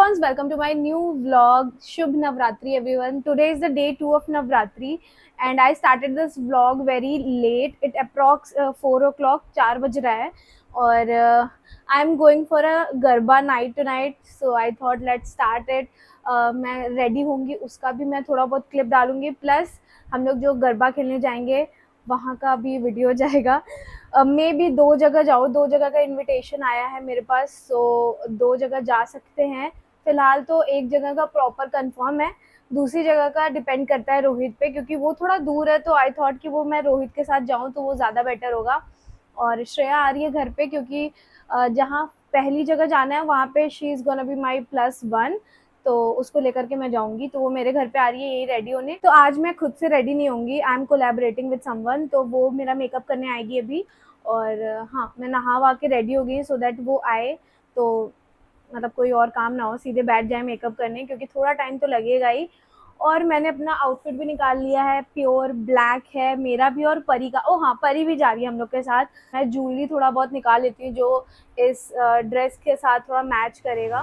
ones, welcome to my new vlog. Shubh Navratri everyone. Today is the day 2 of Navratri and I started this vlog very late. It approx 4 o'clock, 4 बज रहा है और I'm going for a garba night tonight. So I thought let's start it. मैं ready होंगी, उसका भी मैं थोड़ा बहुत क्लिप डालूंगी, प्लस हम लोग जो गरबा खेलने जाएंगे वहाँ का भी वीडियो जाएगा। मैं भी 2 जगह जाऊँ, 2 जगह का इनविटेशन आया है मेरे पास, सो 2 जगह जा सकते हैं। फ़िलहाल तो एक जगह का प्रॉपर कंफर्म है, दूसरी जगह का डिपेंड करता है रोहित पे, क्योंकि वो थोड़ा दूर है। तो आई थॉट कि वो मैं रोहित के साथ जाऊँ तो वो ज़्यादा बेटर होगा। और श्रेया आ रही है घर पे, क्योंकि जहाँ पहली जगह जाना है वहाँ पे she is gonna be my +1, तो उसको लेकर के मैं जाऊंगी। तो वो मेरे घर पे आ रही है यही रेडी होने। तो आज मैं खुद से रेडी नहीं होंगी, I am collaborating with someone, तो वो मेरा मेकअप करने आएगी अभी। और हाँ, मैं नहा वहा के रेडी हो गई सो दैट वो आए तो मतलब कोई और काम ना हो, सीधे बैठ जाए मेकअप करने, क्योंकि थोड़ा टाइम तो लगेगा ही। और मैंने अपना आउटफिट भी निकाल लिया है, प्योर ब्लैक है मेरा भी और परी का। ओ हाँ, परी भी जा रही है हम लोग के साथ। मैं ज्वेलरी थोड़ा बहुत निकाल लेती हूँ जो इस ड्रेस के साथ थोड़ा मैच करेगा।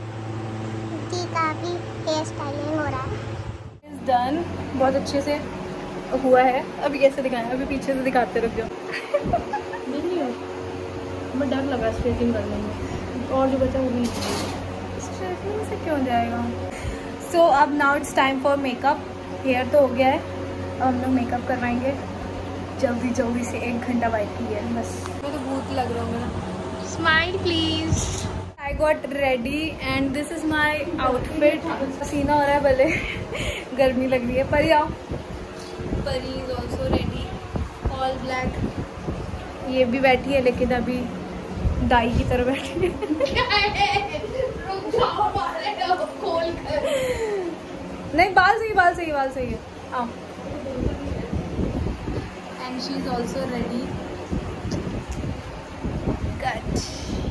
काफी हेयर स्टाइलिंग हो रहा है। इज डन, बहुत अच्छे से हुआ है। अभी कैसे दिखाएं, अभी पीछे से दिखाते रुक जाओ। नहीं हो, मैं डर लगा स्ट्रेटिंग करने में, और जो बचा वो भी स्ट्रेटिंग से क्यों जाएगा। सो अब now it's time for makeup. Hair तो हो गया है, अब हम लोग मेकअप करवाएंगे जल्दी जल्दी से। 1 घंटा बाकी है बस। मैं तो भूत लग रहा हूँ मेरा। Smile please. I got ready and this is my outfit. पसीना हो रहा है भले, गर्मी लग रही है। परी आओ। परी is also ready, all black. ये भी बैठी है लेकिन अभी दाई की तरह बैठी है। नहीं, बाल सही, बाल सही, बाल सही है। आओ। And she is also ready. Good.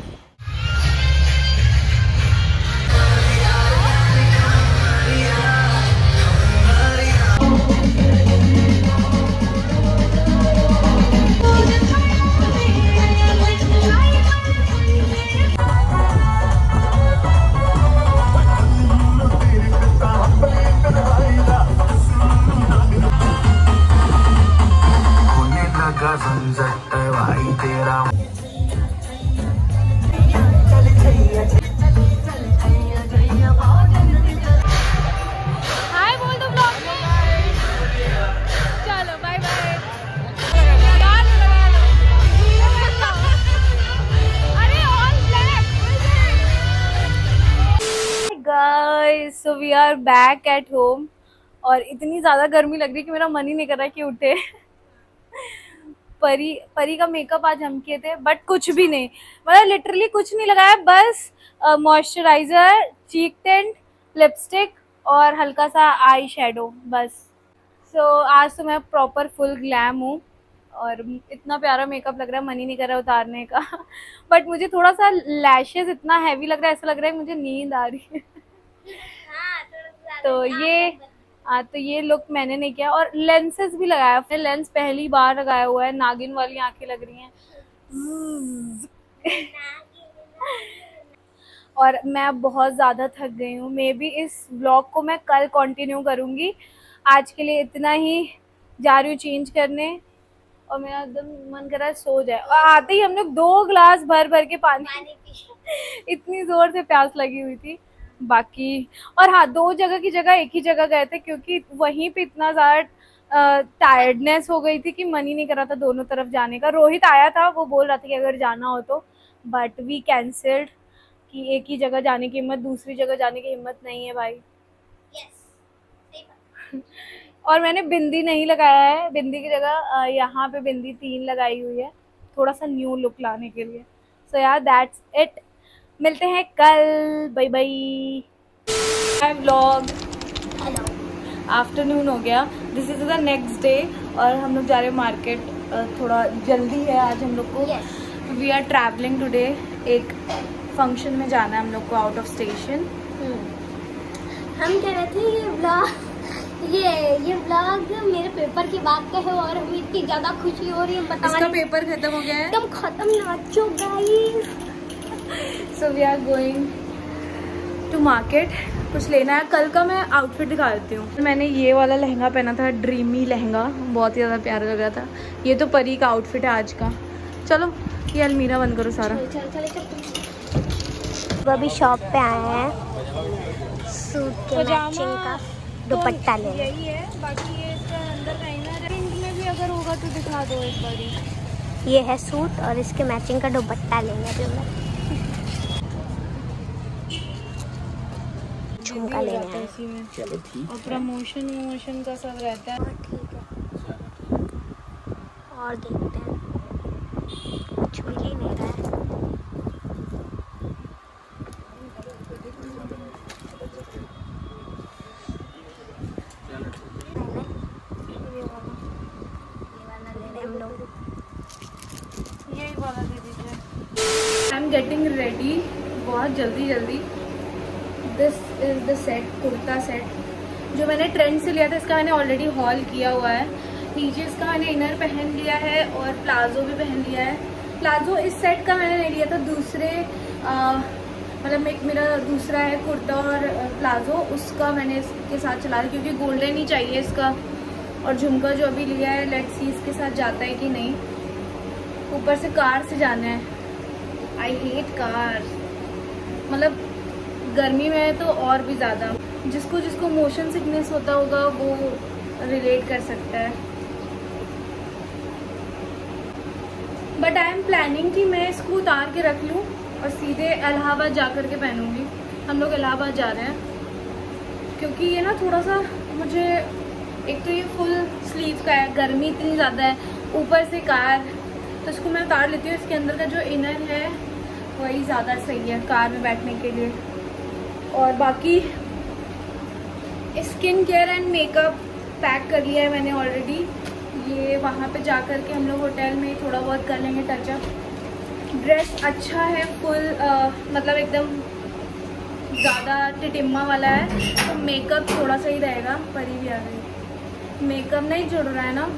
So we are back at home और इतनी ज़्यादा गर्मी लग रही है कि मेरा मन ही नहीं कर रहा कि उठे। परी का मेकअप आज हम किए थे, बट कुछ भी नहीं, मतलब लिटरली कुछ नहीं लगाया, बस मॉइस्चराइज़र, चीक टिंट, लिपस्टिक और हल्का सा आई शेडो बस। सो आज तो मैं प्रॉपर फुल ग्लैम हूँ और इतना प्यारा मेकअप लग रहा है, मन ही नहीं कर रहा उतारने का। बट मुझे थोड़ा सा लैशेस इतना हैवी लग रहा है, ऐसा लग रहा है मुझे नींद आ रही है। तो ये लुक मैंने नहीं किया। और लेंसेज भी लगाया, अपने लेंस पहली बार लगाया हुआ है, नागिन वाली आंखें लग रही हैं। और मैं बहुत ज़्यादा थक गई हूँ। मे बी इस व्लॉग को मैं कल कंटिन्यू करूँगी। आज के लिए इतना ही, जा रही हूँ चेंज करने और मेरा एकदम मन कर रहा है सो जाए। और आते ही हम लोग 2 गिलास भर भर के पानी इतनी ज़ोर से प्यास लगी हुई थी। बाकी और हाँ, 2 जगह की जगह एक ही जगह गए थे, क्योंकि वहीं पे इतना ज़्यादा टायर्डनेस हो गई थी कि मन ही नहीं कर रहा था दोनों तरफ जाने का। रोहित आया था, वो बोल रहा था कि अगर जाना हो तो, बट वी कैंसल्ड कि एक ही जगह जाने की हिम्मत, दूसरी जगह जाने की हिम्मत नहीं है भाई। और मैंने बिंदी नहीं लगाया है, बिंदी की जगह यहाँ पे बिंदी 3 लगाई हुई है, थोड़ा सा न्यू लुक लाने के लिए। सो यार दैट्स इट, मिलते हैं कल, बाय बाय। व्लॉग आफ्टरनून हो गया, this is the next day और हम लोग जा रहे हैं मार्केट। थोड़ा जल्दी है आज हम लोग को। वी आर ट्रैवलिंग टुडे, एक फंक्शन में जाना है हम लोग को आउट ऑफ स्टेशन। हम कह रहे थे ये व्लॉग मेरे पेपर की बात का है और हमें इतनी ज्यादा खुशी हो रही है, इसका पेपर खत्म हो गया है, एकदम खत्म, नाचो guys. So we are going to market, कुछ लेना है। कल का मैं आउटफिट दिखा देती हूँ। मैंने ये वाला लहंगा पहना था, ड्रीमी लहंगा, बहुत ही ज़्यादा प्यारा लग रहा था। ये तो परी का आउटफिट है आज का। चलो ये अलमीरा बंद करो सारा। वो अभी शॉप पे आए हैं सूट के मैचिंग का दुपट्टा लेने। यही है, बाकी ये इसका अंदर का इनर रेंज में भी अगर होगा तो दिखा दो एक बारी। ये है सूट और इसके मैचिंग का दुपट्टा लेंगे जो मैं झुमका लेना है इसी में। चलो ठीक, और प्रमोशन का सब रहता है। ठीक है, और देखते हैं, कुछ मिल ही नहीं रहा है। यही वाला दे दीजिए। आई एम गेटिंग रेडी बहुत जल्दी। This is the set, kurta set जो मैंने ट्रेंड से लिया था। इसका मैंने ऑलरेडी हॉल किया हुआ है। नीचे इसका मैंने इनर पहन लिया है और प्लाजो भी पहन लिया है। प्लाजो इस सेट का मैंने नहीं लिया था, दूसरे मतलब एक मेरा दूसरा है कुर्ता और प्लाजो, उसका मैंने इसके साथ चला रहा क्योंकि गोल्डन ही चाहिए इसका। और झुमका जो अभी लिया है, लेट्स सी इसके साथ जाता है कि नहीं। ऊपर से कार से जाना है। आई हेट कार, मतलब गर्मी में है तो और भी ज़्यादा। जिसको मोशन सिकनेस होता होगा वो रिलेट कर सकता है। बट आई एम प्लानिंग कि मैं इसको उतार के रख लूँ और सीधे इलाहाबाद जा कर के पहनूंगी। हम लोग इलाहाबाद जा रहे हैं क्योंकि ये ना थोड़ा सा मुझे, एक तो ये फुल स्लीव का है, गर्मी इतनी ज़्यादा है, ऊपर से कार, तो इसको मैं उतार लेती हूँ। इसके अंदर का जो इनर है वही ज़्यादा सही है कार में बैठने के लिए। और बाकी skin care and makeup pack कर लिया है मैंने ऑलरेडी। ये वहाँ पे जा कर के हम लोग होटल में थोड़ा बहुत कर लेंगे टचअप। ड्रेस अच्छा है, फुल मतलब एकदम ज़्यादा टिटिम्मा वाला है, तो मेकअप थोड़ा सा ही रहेगा। परी भी आ गई, मेकअप नहीं जुड़ रहा है ना।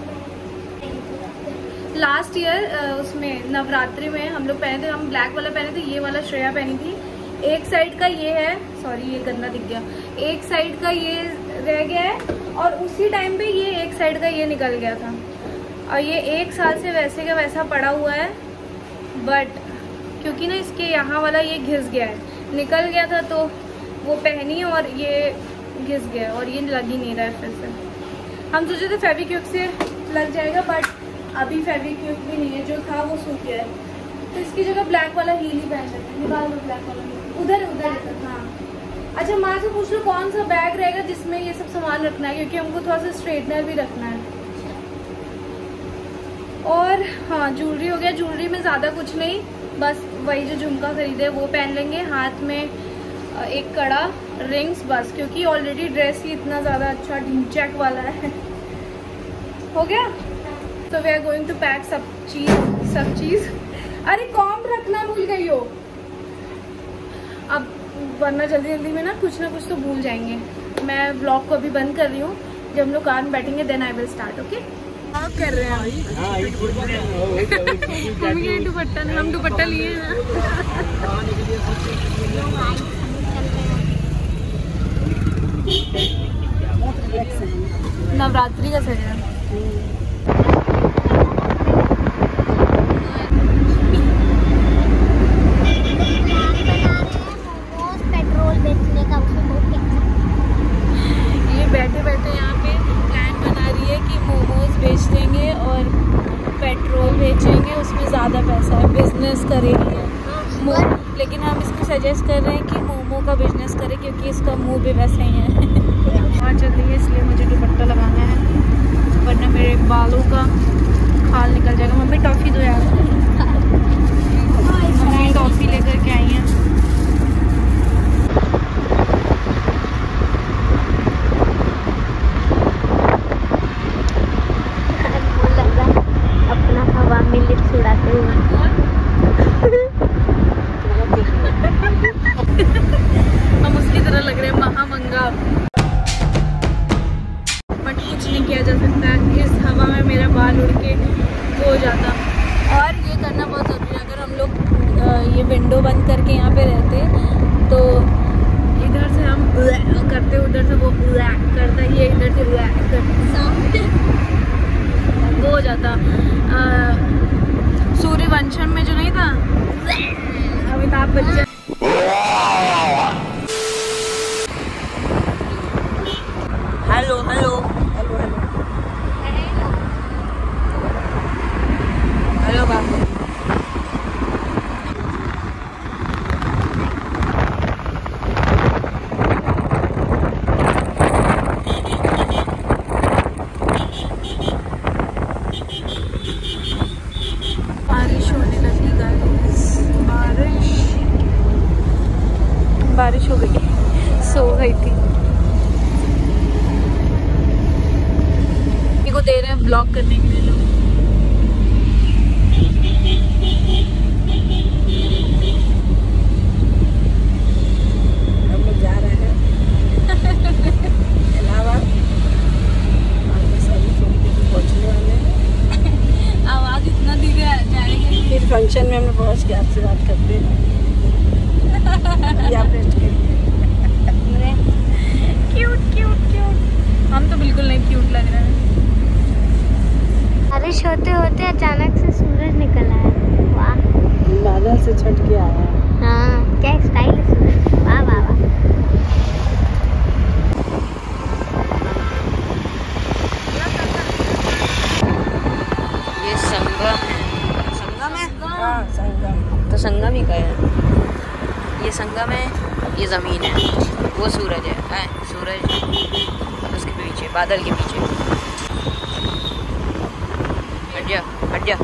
लास्ट ईयर उसमें नवरात्रि में हम लोग पहने थे, हम ब्लैक वाला पहने थे, ये वाला श्रेया पहनी थी। एक साइड का ये है, सॉरी ये गंदा दिख गया, एक साइड का ये रह गया है और उसी टाइम पे ये एक साइड का ये निकल गया था। और ये 1 साल से वैसे का वैसा पड़ा हुआ है, बट क्योंकि ना इसके यहाँ वाला ये घिस गया है, निकल गया था तो वो पहनी और ये घिस गया और ये लग ही नहीं रहा है फिर से। हम सोचे थे फेविक्विक से लग जाएगा, बट अभी फेविक्विक भी नहीं है, जो था वो सूख गया है। तो इसकी जगह ब्लैक वाला हील ही पहन लेते हैं। निकाल दो ब्लैक वाला हील, उधर हाँ। अच्छा माँ से पूछ लो कौन सा बैग रहेगा जिसमें ये सब सामान रखना है, क्योंकि हमको थोड़ा सा स्ट्रेटनर भी रखना है। और हाँ, ज्वेलरी हो गया। ज्वेलरी में ज़्यादा कुछ नहीं, बस वही जो झुमका खरीदे वो पहन लेंगे, हाथ में एक कड़ा, रिंग्स, बस, क्योंकि ऑलरेडी ड्रेस ही इतना ज़्यादा अच्छा ढिंचैक वाला है। हो गया। तो we are going to pack सब चीज़। अरे कॉम्प रखना भूल गई हो, अब वरना जल्दी में ना कुछ तो भूल जाएंगे। मैं व्लॉग को अभी बंद कर रही हूँ, जब हम लोग कार में बैठेंगे then I will start. Okay, आप कर रहे हैं हम दुपट्टा लिए हैं। नवरात्रि का सजा बैठे यहाँ पे प्लान बना रही है कि मोमोज बेच देंगे और पेट्रोल बेचेंगे, उसमें ज़्यादा पैसा है, बिजनेस करेंगे। लेकिन हम इसको सजेस्ट कर रहे हैं कि मोमो का बिजनेस करें, क्योंकि इसका मुंह भी वैसा ही है। वहाँ चल रही है इसलिए मुझे दुपट्टा लगाना है, वरना मेरे बालों का खाल निकल जाएगा। मम्मी टॉफ़ी दो यार, मम्मी टॉफ़ी लेकर के आई हैं। अपना हवा में लिप्स उड़ाते हुए हम उसकी तरह लग रहे हैं, महामंगा। बट कुछ नहीं किया जा सकता, इस हवा में मेरा बाल उड़ के वो हो जाता। और ये करना बहुत ज़रूरी है। अगर हम लोग ये विंडो बंद करके यहाँ पे रहते तो हम करते उधर से वो करता, ये इधर से करता, वो हो जाता। सूर्यवंशम में जो नहीं था Amitabh Bachchan. Hello hello hello hello बाबू। बारिश हो गई, सो गई थी। को दे रहे हैं ब्लॉग करने के लिए लोग। हम लोग जा रहे हैं इलाहाबाद, पहुँचने वाले हैं। आवाज इतना धीरे जाएगी, फिर फंक्शन में हम पहुँच के आपसे बात करते हैं। Cute cute cute. हम तो बिल्कुल नहीं क्यूट लग रहे हैं। बारिश होते होते अचानक से सूरज निकल आया। वाह, बादल से छट के आया। हाँ, क्या स्टाइल है सूरज। वाह वाह वाह। ये संगम है। संगम है? हाँ, संगम। तो संगम ही का है। ये संगम है, ये ज़मीन है, वो सूरज है, सूरज उसके पीछे, बादल के पीछे। हट जा हट जा।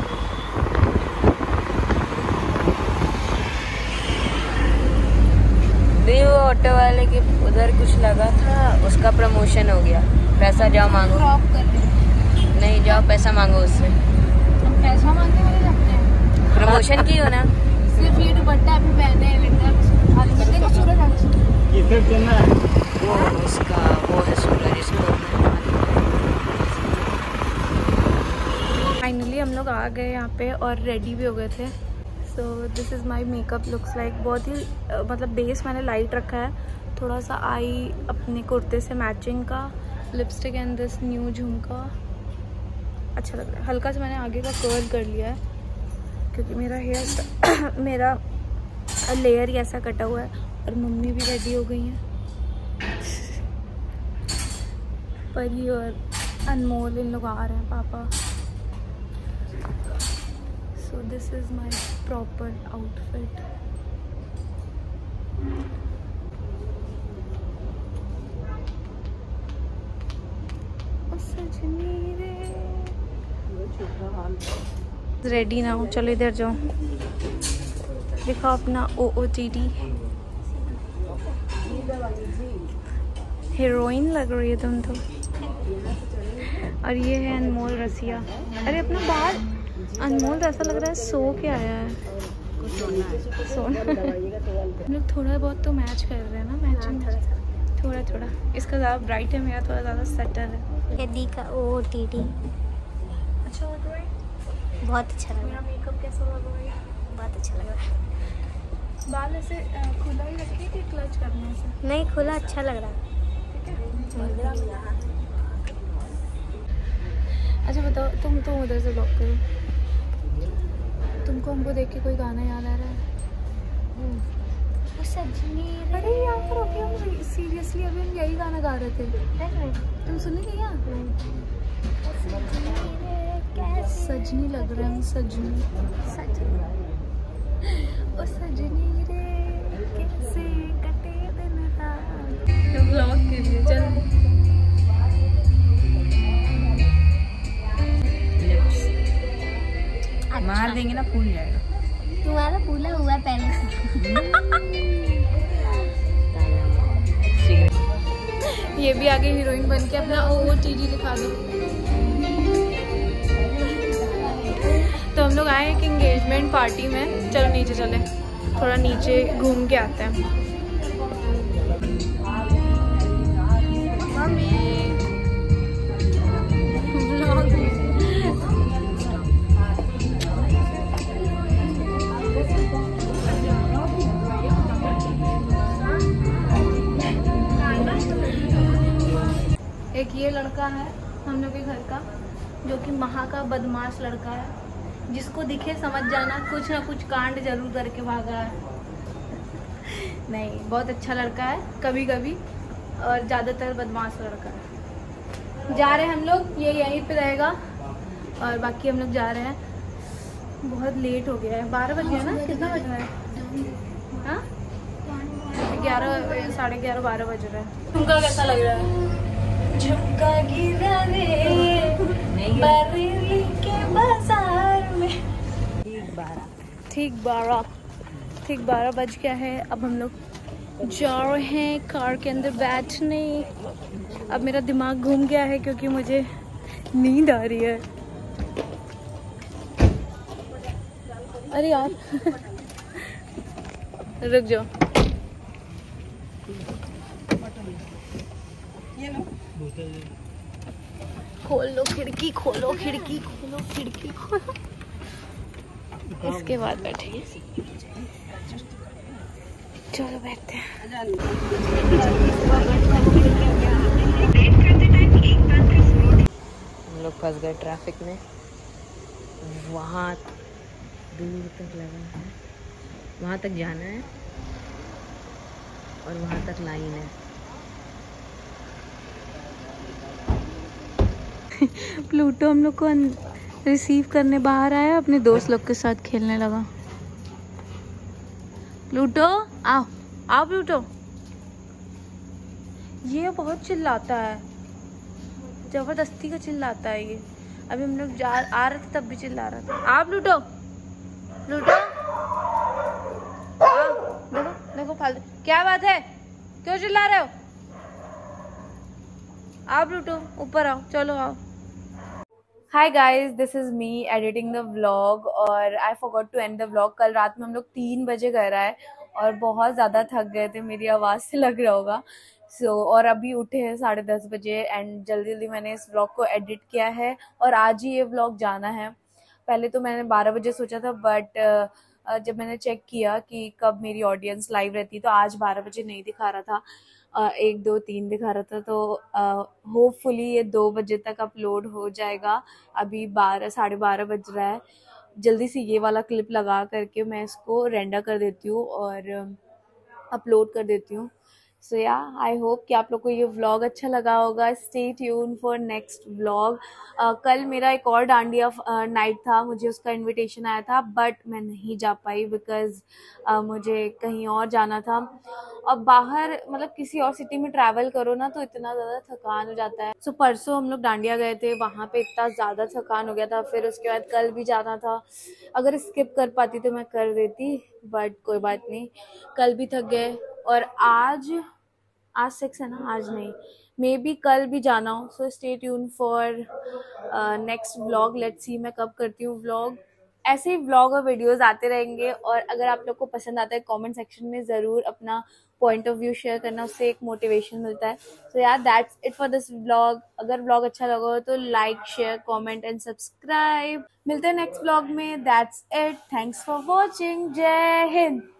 वो ऑटो वाले के उधर कुछ लगा था, उसका प्रमोशन हो गया। पैसा जाओ मांगो। नहीं, जाओ पैसा मांगो उससे। हम पैसा मांगने वाले जाते हैं। प्रमोशन की हो ना। सिर्फ ये दुपट्टा अभी पहने हैं, देखो सूरज आ गया। वो उसका वो है सूरज, इसको। फाइनली हम लोग आ गए यहाँ पे और रेडी भी हो गए थे। So this is my makeup looks like. बहुत ही मतलब बेस मैंने लाइट रखा है, थोड़ा सा आई अपने कुर्ते से मैचिंग का, लिपस्टिक एंड दिस न्यू झुमका। अच्छा लग रहा है। हल्का सा मैंने आगे का कर्ल कर लिया है क्योंकि मेरा हेयर मेरा लेयर ही ऐसा कटा हुआ है। और मम्मी भी रेडी हो गई हैं। परी और अनमोल इन लोग आ रहे हैं, पापा। So this is my proper outfit. Ready ना हो, चलो इधर जाओ, दिखाओ अपना OOTD। हीरोइन लग रही है तुम तो। और ये है अनमोल रसिया। अरे अपना बाल अनमोल तो ऐसा लग रहा है सो के आया है। सोना हम लोग थोड़ा बहुत तो मैच कर रहे हैं ना, मैचिंग थोड़ा थोड़ा। इसका ज़्यादा ब्राइट है, मेरा थोड़ा ज़्यादा सटल है। यदि का OOTD अच्छा लग रहा है, बहुत अच्छा लग रहा मेरा मेकअप कैसा लग रहा है? बहुत अच्छा लग रहा है। बाल ऐसे खुला ही रखिए कि क्लच करने से? नहीं, खुला अच्छा लग रहा है। अच्छा बताओ, तुम तो उधर से ब्लॉक करो। तुमको हमको देख के कोई गाना याद आ रहा है? अरे यहाँ पर अभी हम सीरियसली अभी हम यही गाना गा रहे थे। तुम सुनी क्या? सजनी लग रहा है हम, सजनी सजनी। ओ सजनी रे कैसे कटे दिन रात। तो ब्लॉग के लिए चल। मार देंगे ना, फूल जाएगा। तुम्हारा फूला हुआ है पहले से। ये भी आगे हीरोइन बन के अपना OOTD दिखा दो। तो हम लोग आए एक एंगेजमेंट पार्टी में। चलो नीचे चले, थोड़ा नीचे घूम के आते हैं। एक ये लड़का है हम लोग के घर का, जो कि महा का बदमाश लड़का है, जिसको दिखे समझ जाना कुछ ना कुछ कांड जरूर करके भागा है। नहीं, बहुत अच्छा लड़का है कभी कभी, और ज़्यादातर बदमाश लड़का है। जा रहे हैं हम लोग, ये यहीं पे रहेगा और बाकी हम लोग जा रहे हैं। बहुत लेट हो गया है, 12 बज गया ना, कितना बज रहा है? हाँ 11, साढ़े 11, 12 बज रहा है। तुमका कैसा लग रहा है? झुमका गिरा रे बरेली के बाजार में। ठीक 12 बज गया है। अब हम लोग जा रहे हैं कार के अंदर बैठने। अब मेरा दिमाग घूम गया है क्योंकि मुझे नींद आ रही है। अरे यार रुक जाओ। खोलो खिड़की, खोलो खिड़की, खोलो खिड़की, खोलो। इसके बाद बैठेंगे। चलो बैठते हैं। हम लोग फंस गए ट्रैफिक में। वहाँ दूर तक लगा है, वहाँ तक जाना है और वहाँ तक लाइन है। प्लूटो हम लोग को रिसीव करने बाहर आया, अपने दोस्त लोग के साथ खेलने लगा। प्लूटो आओ, आओ प्लूटो। ये बहुत चिल्लाता है, जबरदस्ती का चिल्लाता है ये। अभी हम लोग आ रहे थे तब भी चिल्ला रहा था। आओ प्लूटो, प्लूटो आओ। देखो देखो फालतू, क्या बात है, क्यों चिल्ला रहे हो? आओ प्लूटो, ऊपर आओ, चलो आओ। Hi guys, this is me editing the vlog और I forgot to end the vlog. कल रात में हम लोग 3 बजे घर आए और बहुत ज़्यादा थक गए थे, मेरी आवाज़ से लग रहा होगा। और अभी उठे हैं 10:30 बजे एंड जल्दी जल्दी मैंने इस व्लॉग को एडिट किया है और आज ही ये व्लॉग जाना है। पहले तो मैंने 12 बजे सोचा था, बट जब मैंने चेक किया कि कब मेरी ऑडियंस लाइव रहती तो आज 12 बजे नहीं दिखा रहा था, 1, 2, 3 दिखा रहा था। तो होपफुली ये 2 बजे तक अपलोड हो जाएगा। अभी 12, 12:30 बज रहा है। जल्दी से ये वाला क्लिप लगा करके मैं इसको रेंडर कर देती हूँ और अपलोड कर देती हूँ। सो या आई होप कि आप लोग को ये व्लॉग अच्छा लगा होगा। Stay tune for next vlog. कल मेरा एक और डांडिया नाइट था, मुझे उसका इनविटेशन आया था बट मैं नहीं जा पाई बिकॉज़ मुझे कहीं और जाना था। अब बाहर मतलब किसी और सिटी में ट्रैवल करो ना तो इतना ज़्यादा थकान हो जाता है। सो परसों हम लोग डांडिया गए थे, वहाँ पे इतना ज़्यादा थकान हो गया था। फिर उसके बाद कल भी जाना था, अगर स्किप कर पाती तो मैं कर देती बट कोई बात नहीं, कल भी थक गए। और आज 6 है ना, आज नहीं, मे बी कल भी जाना हो। So stay tune for next vlog. Let's see मैं कब करती हूँ व्लॉग। ऐसे ही व्लॉग और वीडियोस आते रहेंगे और अगर आप लोग को पसंद आता है कमेंट सेक्शन में ज़रूर अपना पॉइंट ऑफ व्यू शेयर करना, उससे एक मोटिवेशन मिलता है। सो यार that's it for this vlog. अगर व्लॉग अच्छा लगा हो तो like, share, comment and subscribe. मिलते हैं नेक्स्ट व्लॉग में। That's it, thanks for watching, जय हिंद।